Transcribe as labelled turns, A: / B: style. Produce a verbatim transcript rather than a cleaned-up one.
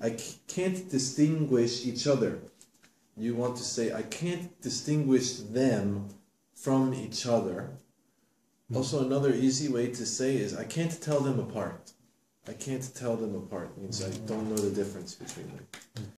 A: I can't distinguish each other. You want to say, I can't distinguish them from each other. Also, another easy way to say is, I can't tell them apart. I can't tell them apart. Means I don't know the difference between them.